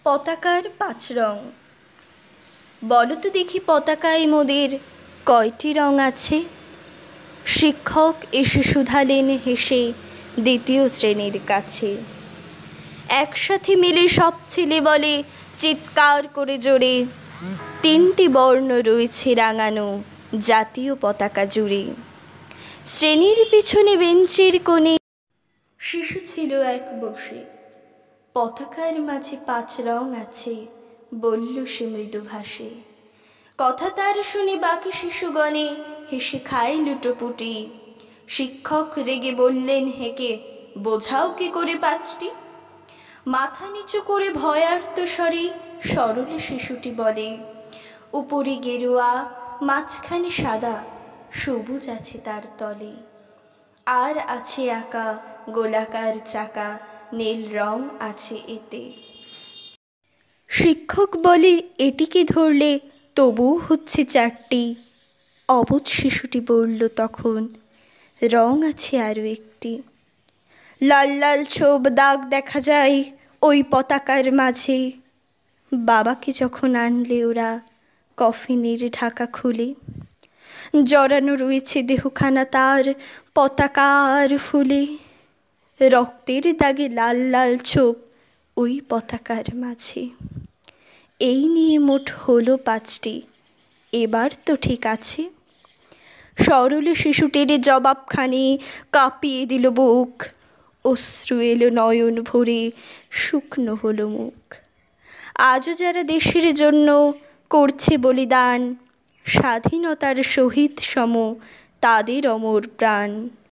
পতাকার ৫ রং। বলো তো দেখি পতাকায় মোদের কয়টি রং আছে? শিক্ষক এসে শুধালেন হেসে দ্বিতীয় শ্রেণীর কাছে। একসাথে মিলে সব ছেলে বলে চিৎকার করে জোরে, ৩টি বর্ণ রয়েছে রাঙানো জাতীয় পতাকা জুড়ে। শ্রেণীর পিছনে বেঞ্চের কোণে শিশু ছিল এক বসে। পতাকার মাঝে ৫ রং আছে, বলল সে মৃদু ভাষে। কথা তার শুনে বাকি শিশুগণে হেসে খায় লুটোপুটি। শিক্ষক রেগে বললেন হেঁকে, বোঝাও কি করে ৫টি? মাথা নিচু করে ভয়ার্ত স্বরে সরল শিশুটি বলে, উপরে গেরুয়া, মাঝখানে সাদা, সবুজ আছে তার তলে। আর আছে আঁকা গোলাকার চাকা, নীল রং আছে এতে। শিক্ষক বলে, এটিকে ধরলে তবুও হচ্ছে ৪টি। অবুঝ শিশুটি বলল তখন, রং আছে আরও একটি। লাল লাল ছোপ দাগ দেখা যায় ওই পতাকার মাঝে। বাবাকে যখন আনলে ওরা কফিনের ঢাকা খুলে, জড়ানো রয়েছে দেহখানা তার পতাকার ফুলে। রক্তের দাগে লাল লাল ছোপ ওই পতাকার মাঝে। এই নিয়ে মোট হলো ৫টি, এবার তো ঠিক আছে। সরল শিশুটির জবাবখানি কাঁপিয়ে দিল বুক। অশ্রু এলো নয়ন ভরে, শুকনো হলো মুখ। আজও যারা দেশের জন্য করছে বলিদান, স্বাধীনতার শহীদ সম তাদের অমর প্রাণ।